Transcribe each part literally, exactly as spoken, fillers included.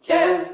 Yeah.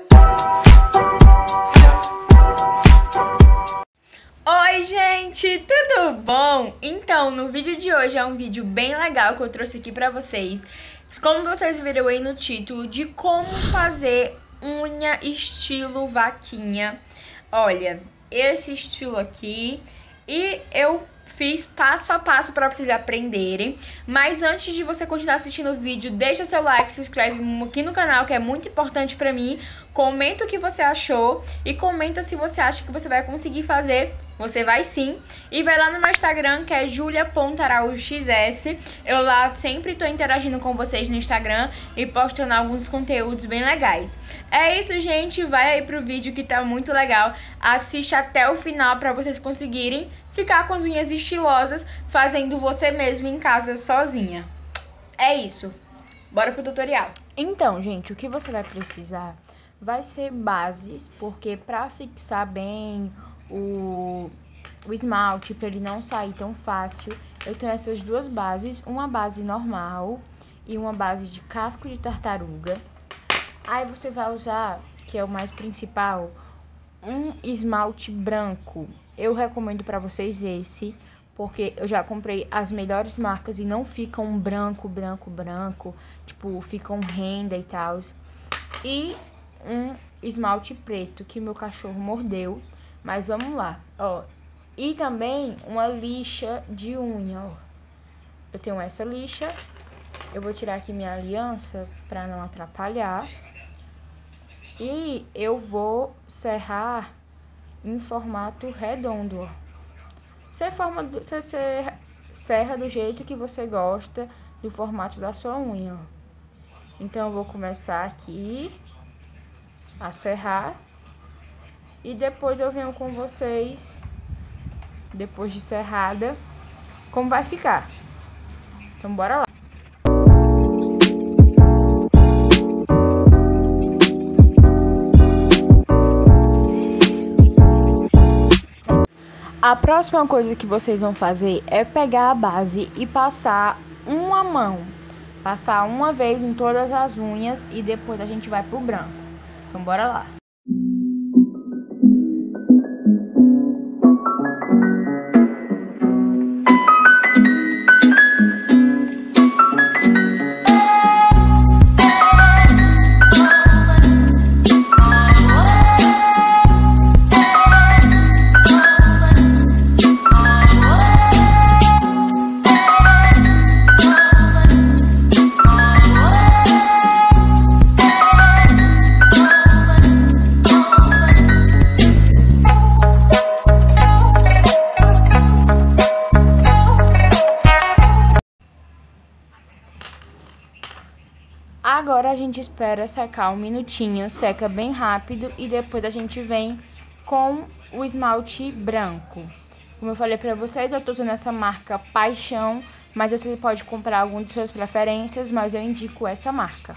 Oi gente, tudo bom? Então, no vídeo de hoje é um vídeo bem legal que eu trouxe aqui pra vocês. Como vocês viram aí no título, de como fazer unha estilo vaquinha. Olha, esse estilo aqui, e eu fiz passo a passo para vocês aprenderem. Mas antes de você continuar assistindo o vídeo, deixa seu like, se inscreve aqui no canal, que é muito importante para mim. Comenta o que você achou e comenta se você acha que você vai conseguir fazer. Você vai sim. E vai lá no meu Instagram, que é julia ponto araújo x s. Eu lá sempre tô interagindo com vocês no Instagram e postando alguns conteúdos bem legais. É isso, gente. Vai aí pro vídeo que tá muito legal. Assiste até o final pra vocês conseguirem ficar com as unhas estilosas, fazendo você mesmo em casa sozinha. É isso. Bora pro tutorial. Então, gente, o que você vai precisar vai ser bases, porque pra fixar bem o, o esmalte, pra ele não sair tão fácil, eu tenho essas duas bases, uma base normal e uma base de casco de tartaruga. Aí você vai usar, que é o mais principal, um esmalte branco. Eu recomendo pra vocês esse, porque eu já comprei as melhores marcas e não ficam branco, branco, branco, tipo, ficam renda e tal. E um esmalte preto que meu cachorro mordeu, mas vamos lá, ó. E também uma lixa de unha, ó. Eu tenho essa lixa. Eu vou tirar aqui minha aliança para não atrapalhar. E eu vou serrar em formato redondo, ó. Você, forma, você serra do jeito que você gosta, do formato da sua unha, ó. Então eu vou começar aqui a serrar e depois eu venho com vocês, depois de serrada, como vai ficar. Então bora lá. A próxima coisa que vocês vão fazer é pegar a base e passar uma mão. Passar uma vez em todas as unhas e depois a gente vai pro branco. Então bora lá. Agora a gente espera secar um minutinho, seca bem rápido e depois a gente vem com o esmalte branco. Como eu falei pra vocês, eu tô usando essa marca Paixão, mas você pode comprar algum de suas preferências, mas eu indico essa marca.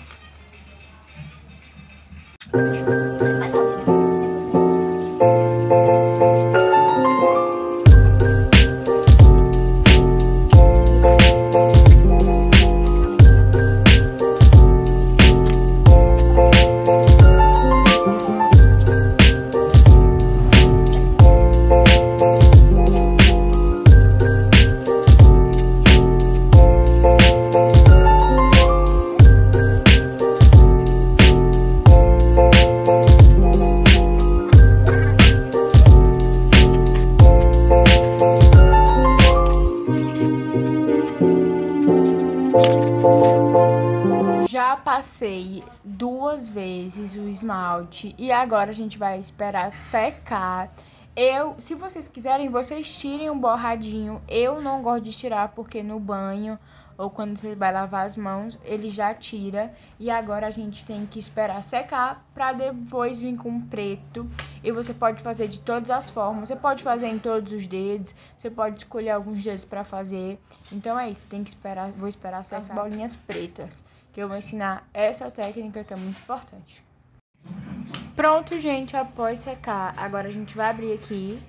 Já passei duas vezes o esmalte e agora a gente vai esperar secar. Eu, se vocês quiserem, vocês tirem um borradinho. Eu não gosto de tirar porque no banho ou quando você vai lavar as mãos, ele já tira. E agora a gente tem que esperar secar para depois vir com preto. E você pode fazer de todas as formas. Você pode fazer em todos os dedos, você pode escolher alguns dedos para fazer. Então é isso, tem que esperar, vou esperar sete okay. bolinhas pretas, que eu vou ensinar essa técnica que é muito importante. Pronto, gente, após secar, agora a gente vai abrir aqui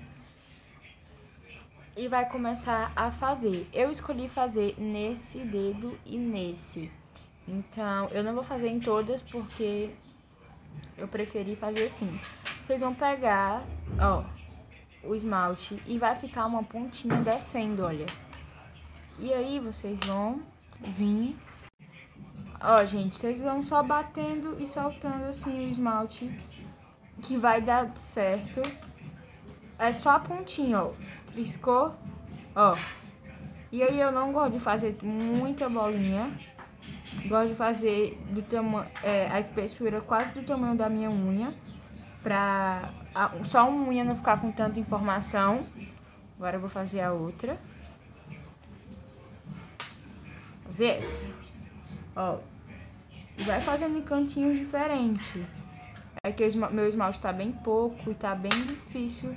e vai começar a fazer. Eu escolhi fazer nesse dedo e nesse. Então, eu não vou fazer em todas porque eu preferi fazer assim. Vocês vão pegar, ó, o esmalte e vai ficar uma pontinha descendo, olha. E aí vocês vão vir, ó, gente, vocês vão só batendo e soltando assim o esmalte, que vai dar certo. É só a pontinha, ó, triscou, ó. E aí eu não gosto de fazer muita bolinha. Gosto de fazer do tamanho, é, a espessura quase do tamanho da minha unha, pra a, só uma unha não ficar com tanta informação. Agora eu vou fazer a outra. Fazer essa. Ó. E vai fazendo em cantinhos diferentes. É que o meu esmalte tá bem pouco e tá bem difícil.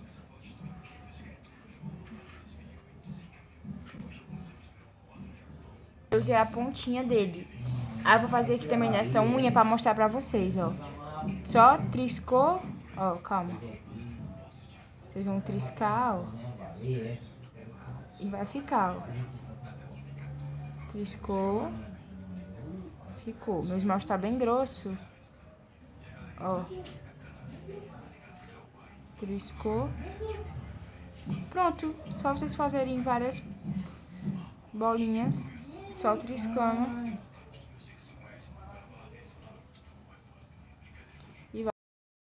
Eu usei a pontinha dele. Aí eu vou fazer aqui também nessa unha pra mostrar pra vocês, ó. Só triscou, ó, calma. Vocês vão triscar, ó. E vai ficar, ó. Triscou. Ficou. Meu esmalte tá bem grosso. Ó. Triscou. Pronto. Só vocês fazerem várias bolinhas. Só triscando. E vai.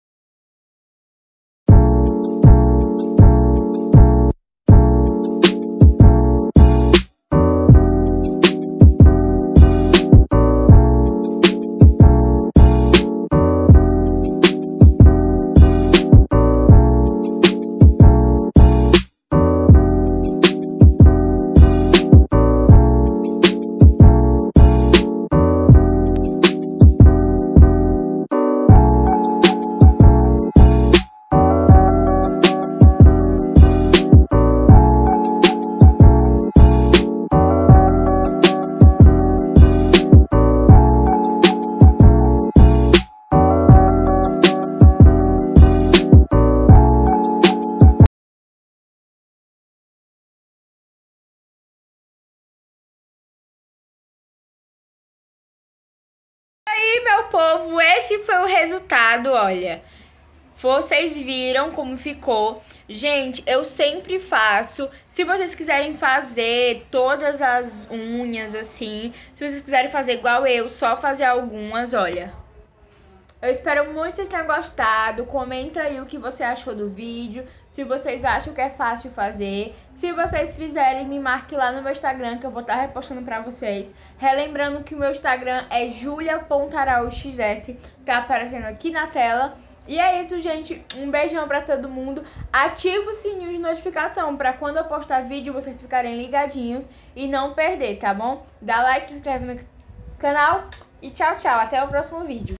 E meu povo, esse foi o resultado, olha. Vocês viram como ficou. Gente, eu sempre faço. Se vocês quiserem fazer todas as unhas assim, se vocês quiserem fazer igual eu, só fazer algumas, olha. Eu espero muito que vocês tenham gostado. Comenta aí o que você achou do vídeo. Se vocês acham que é fácil fazer. Se vocês fizerem, me marque lá no meu Instagram, que eu vou estar repostando pra vocês. Relembrando que o meu Instagram é julia ponto araújo x s. Tá aparecendo aqui na tela. E é isso, gente. Um beijão pra todo mundo. Ativa o sininho de notificação pra quando eu postar vídeo vocês ficarem ligadinhos e não perder, tá bom? Dá like, se inscreve no canal e tchau, tchau. Até o próximo vídeo.